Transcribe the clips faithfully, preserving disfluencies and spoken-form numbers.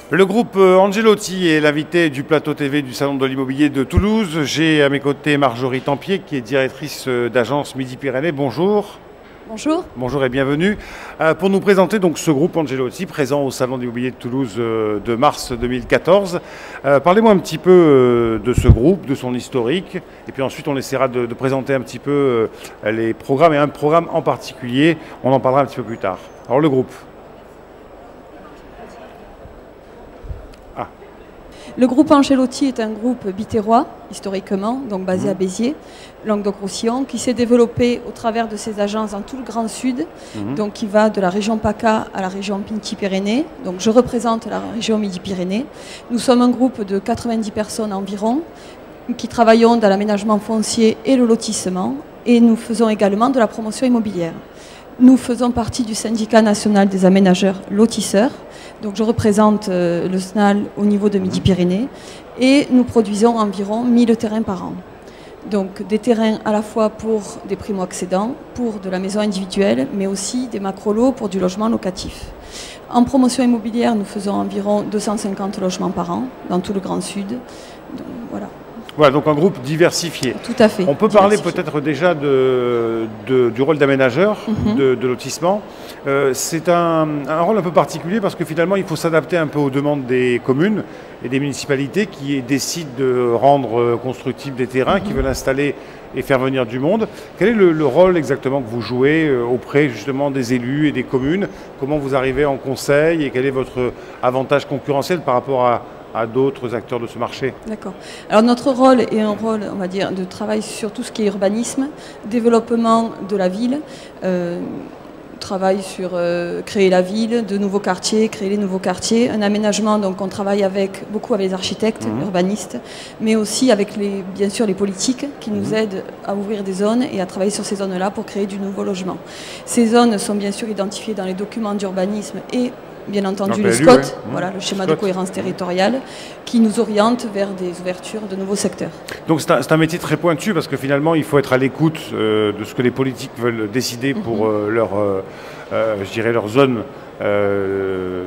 Le groupe Angelotti est l'invité du plateau T V du Salon de l'Immobilier de Toulouse. J'ai à mes côtés Marjorie Tempier, qui est directrice d'agence Midi-Pyrénées. Bonjour. Bonjour. Bonjour et bienvenue. Euh, pour nous présenter donc ce groupe Angelotti, présent au Salon de l'Immobilier de Toulouse euh, de mars deux mille quatorze. Euh, Parlez-moi un petit peu euh, de ce groupe, de son historique. Et puis ensuite, on essaiera de, de présenter un petit peu euh, les programmes et un programme en particulier. On en parlera un petit peu plus tard. Alors le groupe. Le groupe Angelotti est un groupe biterrois, historiquement, donc basé mmh. à Béziers, Languedoc-Roussillon, qui s'est développé au travers de ses agences dans tout le Grand Sud, mmh. donc qui va de la région PACA à la région Midi-Pyrénées. Donc je représente la région Midi-Pyrénées. Nous sommes un groupe de quatre-vingt-dix personnes environ, qui travaillons dans l'aménagement foncier et le lotissement, et nous faisons également de la promotion immobilière. Nous faisons partie du syndicat national des aménageurs lotisseurs. Donc je représente euh, le S N A L au niveau de Midi-Pyrénées et nous produisons environ mille terrains par an. Donc des terrains à la fois pour des primo-accédants, pour de la maison individuelle, mais aussi des macro-lots pour du logement locatif. En promotion immobilière, nous faisons environ deux cent cinquante logements par an dans tout le Grand Sud. Donc, voilà. Voilà, donc un groupe diversifié. Tout à fait. On peut parler peut-être déjà de, de, du rôle d'aménageur, mm-hmm. de, de lotissement. Euh, c'est un, un rôle un peu particulier parce que finalement, il faut s'adapter un peu aux demandes des communes et des municipalités qui décident de rendre constructibles des terrains, mm-hmm. qui veulent installer et faire venir du monde. Quel est le, le rôle exactement que vous jouez auprès justement des élus et des communes? Comment vous arrivez en conseil et quel est votre avantage concurrentiel par rapport à à d'autres acteurs de ce marché? D'accord. Alors notre rôle est un rôle, on va dire, de travail sur tout ce qui est urbanisme, développement de la ville, euh, travail sur euh, créer la ville, de nouveaux quartiers, créer les nouveaux quartiers, un aménagement, donc on travaille avec, beaucoup avec les architectes, mmh. urbanistes, mais aussi avec les, bien sûr les politiques qui nous mmh. aident à ouvrir des zones et à travailler sur ces zones-là pour créer du nouveau logement. Ces zones sont bien sûr identifiées dans les documents d'urbanisme et bien entendu le S C O T, ouais. voilà, le schéma S C O T. De cohérence territoriale, qui nous oriente vers des ouvertures de nouveaux secteurs. Donc c'est un, un métier très pointu parce que finalement il faut être à l'écoute euh, de ce que les politiques veulent décider mm-hmm. pour euh, leur, euh, euh, je dirais leur zone euh,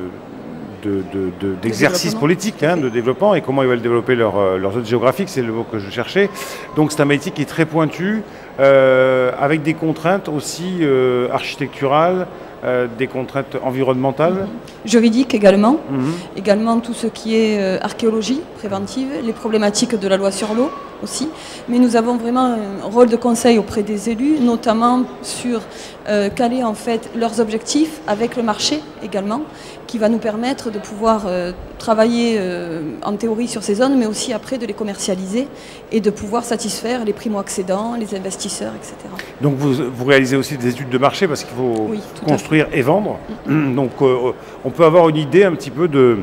de, de, de, d'exercice politique, hein, de développement et comment ils veulent développer leur, euh, leur zone géographique, c'est le mot que je cherchais. Donc c'est un métier qui est très pointu, euh, avec des contraintes aussi euh, architecturales, Euh, des contraintes environnementales. Mmh. Juridiques également. Mmh. Également tout ce qui est euh, archéologie préventive, les problématiques de la loi sur l'eau aussi. Mais nous avons vraiment un rôle de conseil auprès des élus, notamment sur euh, caler en fait leurs objectifs avec le marché également, qui va nous permettre de pouvoir euh, travailler euh, en théorie sur ces zones, mais aussi après de les commercialiser et de pouvoir satisfaire les primo-accédants, les investisseurs, et cetera. Donc vous, vous réalisez aussi des études de marché parce qu'il faut oui, construire et vendre. Mm-hmm. Donc euh, on peut avoir une idée un petit peu de,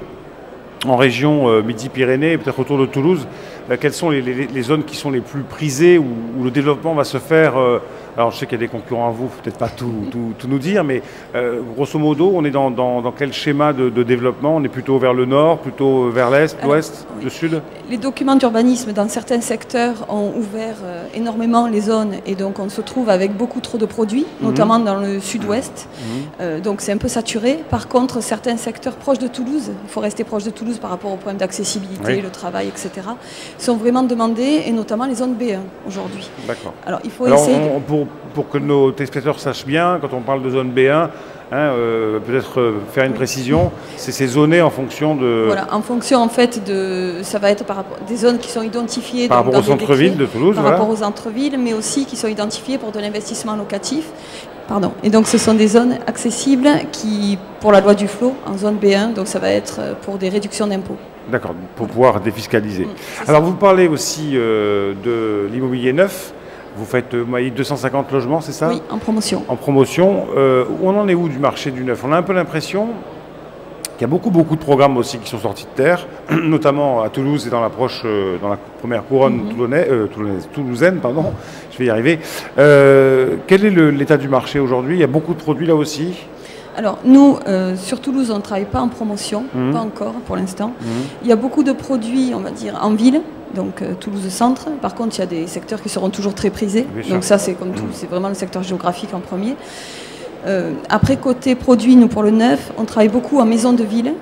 en région euh, Midi-Pyrénées, peut-être autour de Toulouse, euh, quelles sont les, les, les zones qui sont les plus prisées où, où le développement va se faire. Euh, alors je sais qu'il y a des concurrents à vous, peut-être pas tout, tout, tout nous dire, mais euh, grosso modo, on est dans, dans, dans quel schéma de, de développement? On est plutôt vers le nord, plutôt vers l'est, l'ouest, oui. le sud? Les documents d'urbanisme dans certains secteurs ont ouvert euh, énormément les zones et donc on se trouve avec beaucoup trop de produits, mmh. notamment dans le sud-ouest. Mmh. Euh, donc c'est un peu saturé. Par contre, certains secteurs proches de Toulouse, il faut rester proche de Toulouse par rapport aux problèmes d'accessibilité, oui. le travail, et cetera, sont vraiment demandés et notamment les zones B un aujourd'hui. D'accord. Alors il faut Alors, essayer. On, pour, pour que nos téléspectateurs sachent bien, quand on parle de zone B un, Hein, euh, peut-être euh, faire une précision, c'est zoné en fonction de... Voilà, en fonction en fait de... Ça va être par rapport des zones qui sont identifiées... Par rapport au centre-ville de Toulouse, Par voilà. rapport aux centres-villes, mais aussi qui sont identifiées pour de l'investissement locatif. Pardon. Et donc ce sont des zones accessibles qui, pour la loi du F L O, en zone B un, donc ça va être pour des réductions d'impôts. D'accord, pour pouvoir défiscaliser. Mmh, Alors vous parlez aussi euh, de l'immobilier neuf. Vous faites euh, deux cent cinquante logements, c'est ça? Oui, en promotion. En promotion. Euh, on en est où du marché du neuf? On a un peu l'impression qu'il y a beaucoup, beaucoup de programmes aussi qui sont sortis de terre, notamment à Toulouse et dans l'approche, euh, dans la première couronne mm-hmm. toulonnaise, euh, toulousaine, toulousaine, pardon, je vais y arriver. Euh, quel est l'état du marché aujourd'hui? Il y a beaucoup de produits là aussi? Alors nous, euh, sur Toulouse, on ne travaille pas en promotion, mmh. pas encore pour l'instant. Mmh. Il y a beaucoup de produits, on va dire, en ville, donc euh, Toulouse-Centre. Par contre, il y a des secteurs qui seront toujours très prisés. Bien donc sûr. Ça, c'est comme tout, mmh. c'est vraiment le secteur géographique en premier. Euh, après, côté produits, nous, pour le neuf, on travaille beaucoup en maison de ville.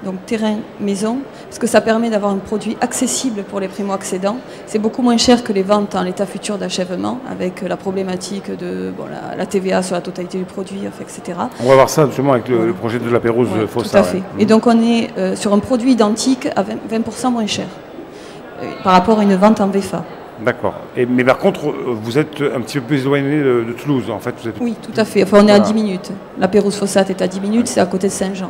donc terrain, maison, parce que ça permet d'avoir un produit accessible pour les primo-accédants. C'est beaucoup moins cher que les ventes en l'état futur d'achèvement, avec la problématique de bon, la, la T V A sur la totalité du produit, et cetera. On va voir ça justement avec le, ouais. le projet de la Pérouse ouais, Fossa. Tout à fait. Ouais. Et donc on est euh, sur un produit identique à vingt pour cent moins cher, euh, par rapport à une vente en V F A. D'accord. Mais par contre, vous êtes un petit peu plus éloigné de, de Toulouse, en fait. Vous êtes... Oui, tout à fait. Enfin, on est voilà. à dix minutes. La Pérouse Fossat est à dix minutes, c'est à côté de Saint-Jean.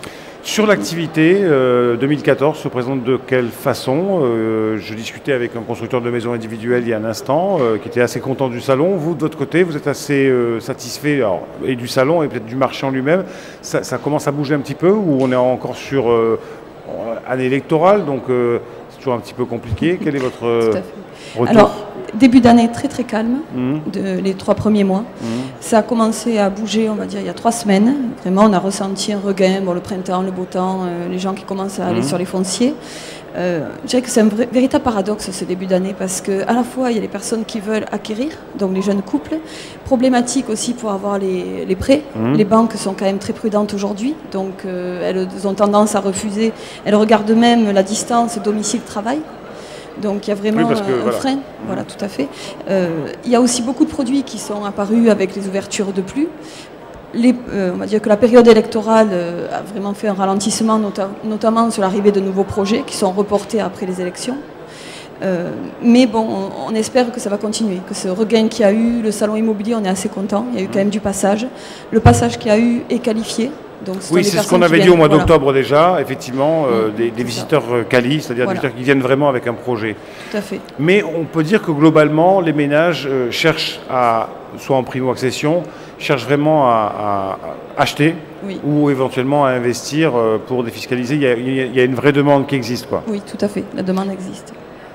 Sur l'activité, euh, deux mille quatorze se présente de quelle façon? euh, Je discutais avec un constructeur de maisons individuelles il y a un instant, euh, qui était assez content du salon. Vous, de votre côté, vous êtes assez euh, satisfait alors, et du salon et peut-être du marché en lui-même. Ça, ça commence à bouger un petit peu ou on est encore sur euh, année électorale, donc euh, c'est toujours un petit peu compliqué. Quel est votre euh, retour? Alors, début d'année très très calme, mmh. de, les trois premiers mois. Mmh. Ça a commencé à bouger, on va dire, il y a trois semaines. Vraiment, on a ressenti un regain, bon, le printemps, le beau temps, euh, les gens qui commencent à aller mmh. sur les fonciers. Euh, je dirais que c'est un vrai, véritable paradoxe ce début d'année parce qu'à la fois il y a les personnes qui veulent acquérir, donc les jeunes couples, problématique aussi pour avoir les, les prêts. Mmh. Les banques sont quand même très prudentes aujourd'hui, donc euh, elles ont tendance à refuser. Elles regardent même la distance domicile-travail. Donc il y a vraiment oui, que, un voilà. frein, voilà, tout à fait. Euh, il y a aussi beaucoup de produits qui sont apparus avec les ouvertures de plus. Les, euh, on va dire que la période électorale euh, a vraiment fait un ralentissement, nota notamment sur l'arrivée de nouveaux projets qui sont reportés après les élections. Euh, mais bon, on, on espère que ça va continuer, que ce regain qu'il y a eu, le salon immobilier, on est assez content. Il y a eu quand même du passage. Le passage qu'il y a eu est qualifié. Donc, oui, c'est ce qu'on avait dit au mois d'octobre voilà. déjà, effectivement, mmh, euh, des, des visiteurs quali, c'est-à-dire voilà. des visiteurs qui viennent vraiment avec un projet. Tout à fait. Mais on peut dire que globalement, les ménages euh, cherchent à, soit en primo-accession, cherchent vraiment à, à acheter oui. ou éventuellement à investir euh, pour défiscaliser. Il y, a, il y a une vraie demande qui existe, quoi. Oui, tout à fait, la demande existe.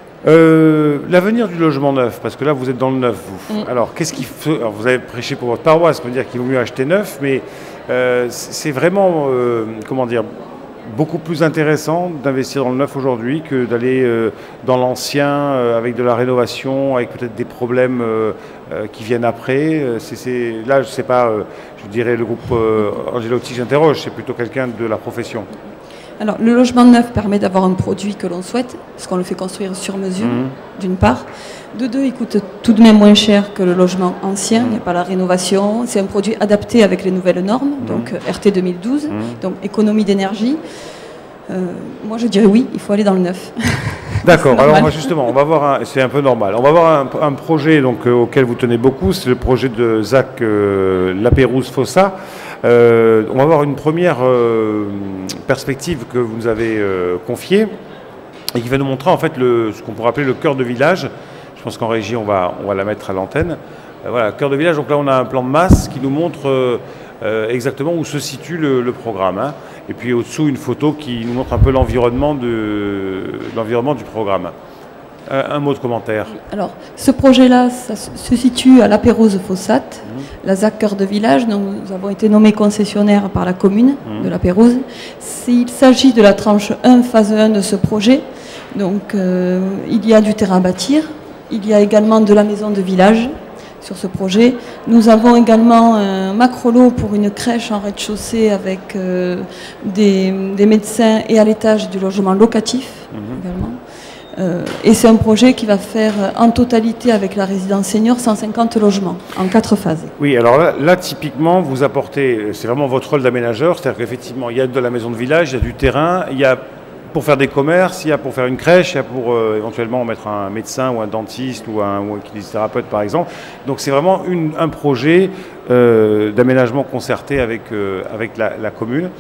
Euh, L'avenir du logement neuf, parce que là vous êtes dans le neuf, vous. Mmh. Alors, qu'est-ce qu'il faut... Alors, vous avez prêché pour votre paroisse, ça veut dire qu'il vaut mieux acheter neuf, mais euh, c'est vraiment, euh, comment dire, beaucoup plus intéressant d'investir dans le neuf aujourd'hui que d'aller euh, dans l'ancien euh, avec de la rénovation, avec peut-être des problèmes euh, euh, qui viennent après. C est, c est... Là, je ne sais pas, euh, je dirais le groupe euh, Angelotti, j'interroge, c'est plutôt quelqu'un de la profession. Alors, le logement neuf permet d'avoir un produit que l'on souhaite, parce qu'on le fait construire sur mesure, mmh. d'une part. De deux, il coûte tout de même moins cher que le logement ancien, mmh. il n'y a pas la rénovation. C'est un produit adapté avec les nouvelles normes, mmh. donc R T deux mille douze, mmh. donc économie d'énergie. Euh, moi, je dirais oui, il faut aller dans le neuf. D'accord, alors on va justement, on va voir, c'est un peu normal, on va voir un, un projet donc, euh, auquel vous tenez beaucoup, c'est le projet de Zach euh, La Pérouse Fossa. Euh, on va voir une première euh, perspective que vous nous avez euh, confiée et qui va nous montrer en fait le, ce qu'on pourrait appeler le cœur de village. Je pense qu'en régie on va, on va la mettre à l'antenne. Euh, voilà, cœur de village, donc là on a un plan de masse qui nous montre euh, euh, exactement où se situe le, le programme. Hein. Et puis au-dessous une photo qui nous montre un peu l'environnement l'environnement du programme. Euh, un mot de commentaire. Alors, ce projet-là, ça se situe à La Pérouse Fossat, mmh. la Z A C Cœur de Village, dont nous avons été nommés concessionnaires par la commune mmh. de La Pérouse. Il s'agit de la tranche un, phase un de ce projet. Donc, euh, il y a du terrain à bâtir. Il y a également de la maison de village sur ce projet. Nous avons également un macrolot pour une crèche en rez-de-chaussée avec euh, des, des médecins et à l'étage du logement locatif mmh. également. Euh, et c'est un projet qui va faire en totalité avec la résidence senior cent cinquante logements en quatre phases. Oui, alors là, là typiquement, vous apportez, c'est vraiment votre rôle d'aménageur, c'est-à-dire qu'effectivement, il y a de la maison de village, il y a du terrain, il y a pour faire des commerces, il y a pour faire une crèche, il y a pour euh, éventuellement mettre un médecin ou un dentiste ou un, ou un kinésithérapeute par exemple. Donc c'est vraiment une, un projet euh, d'aménagement concerté avec, euh, avec la, la commune.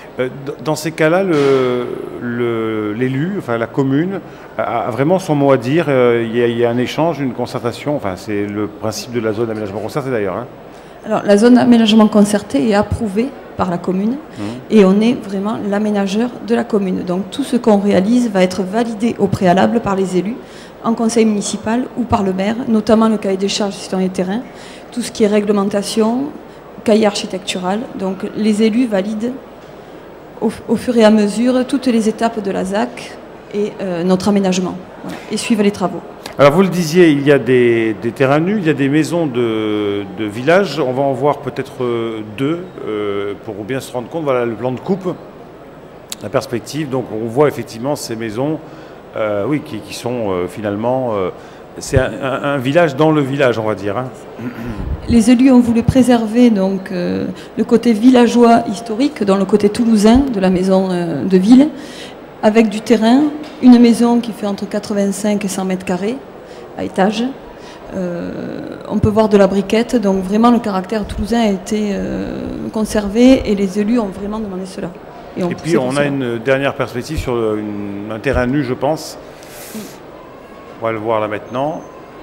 Dans ces cas-là, l'élu, enfin la commune, a vraiment son mot à dire. Il y a, il y a un échange, une concertation. Enfin, c'est le principe de la zone d'aménagement concerté d'ailleurs. Hein. Alors, la zone d'aménagement concerté est approuvée par la commune mmh. et on est vraiment l'aménageur de la commune. Donc, tout ce qu'on réalise va être validé au préalable par les élus, en conseil municipal ou par le maire, notamment le cahier des charges citoyen et terrain, tout ce qui est réglementation, cahier architectural. Donc, les élus valident Au, au fur et à mesure toutes les étapes de la Z A C et euh, notre aménagement, voilà, et suivent les travaux. Alors vous le disiez, il y a des, des terrains nus, il y a des maisons de, de village, on va en voir peut-être deux euh, pour bien se rendre compte. Voilà le plan de coupe. la perspective. Donc on voit effectivement ces maisons euh, oui, qui, qui sont euh, finalement... Euh, c'est un, un, un village dans le village, on va dire. Hein. Les élus ont voulu préserver donc, euh, le côté villageois historique dans le côté toulousain de la maison euh, de ville, avec du terrain, une maison qui fait entre quatre-vingt-cinq et cent mètres carrés à étage. Euh, on peut voir de la briquette, donc vraiment le caractère toulousain a été euh, conservé et les élus ont vraiment demandé cela. Et, et puis on a cela. Une dernière perspective sur une, un terrain nu, je pense. Oui. On va le voir là maintenant.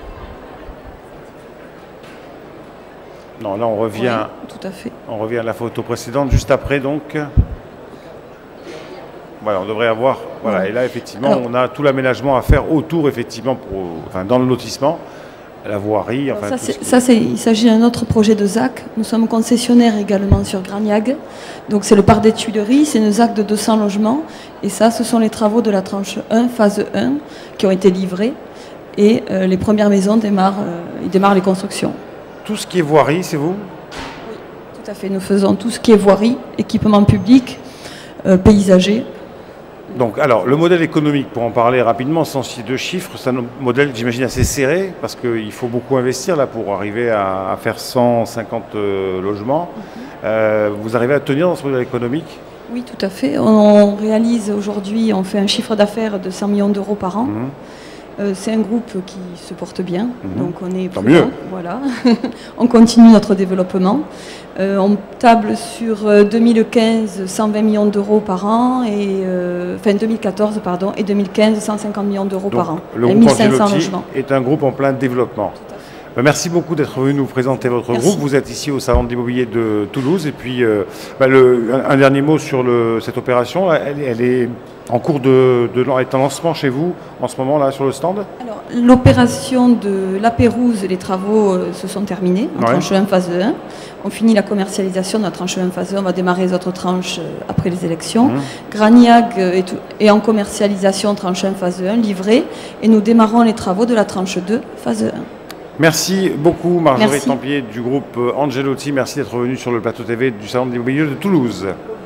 Non, là on revient, oui, tout à fait. On revient à la photo précédente, juste après donc. Voilà, on devrait avoir, voilà, oui. Et là effectivement Alors, on a tout l'aménagement à faire autour, effectivement, pour, enfin, dans le lotissement, la voirie. Enfin, ça, c'est, ça c'est, il s'agit d'un autre projet de Z A C. Nous sommes concessionnaires également sur Gragnac. Donc c'est le parc des Tuileries, c'est une Z A C de deux cents logements. Et ça, ce sont les travaux de la tranche un, phase un, qui ont été livrés. Et euh, les premières maisons démarrent, euh, ils démarrent les constructions. Tout ce qui est voirie, c'est vous ? Oui, tout à fait. Nous faisons tout ce qui est voirie, équipement public, euh, paysager. Donc, alors, le modèle économique, pour en parler rapidement, sans citer de chiffres, c'est un modèle, j'imagine, assez serré, parce qu'il faut beaucoup investir là pour arriver à, à faire cent cinquante euh, logements. Mm-hmm. euh, vous arrivez à tenir dans ce modèle économique ? Oui, tout à fait. On réalise aujourd'hui, on fait un chiffre d'affaires de cent millions d'euros par an. Mm-hmm. euh, c'est un groupe qui se porte bien, mm-hmm. donc on est Tant mieux. Voilà. On continue notre développement. Euh, on table sur euh, deux mille quinze, cent vingt millions d'euros par an, et, euh, enfin deux mille quatorze, pardon, et deux mille quinze, cent cinquante millions d'euros donc, par an. Le groupe Angelotti est un groupe en plein développement. Ben, merci beaucoup d'être venu nous présenter votre merci. Groupe. Vous êtes ici au Salon de l'immobilier de Toulouse. Et puis, euh, ben le, un, un dernier mot sur le, cette opération. Elle, elle est en cours de, de, de est en lancement chez vous en ce moment là sur le stand. Alors, l'opération de la Pérouse, les travaux euh, se sont terminés en ouais. tranche un, phase un. On finit la commercialisation de la tranche un, phase un. On va démarrer les autres tranches euh, après les élections. Mmh. Gragnac euh, est, est en commercialisation tranche un, phase un, livré. Et nous démarrons les travaux de la tranche deux, phase un. Merci beaucoup Marjorie Templier du groupe Angelotti. Merci d'être venue sur le plateau T V du Salon de l'immobilier de Toulouse.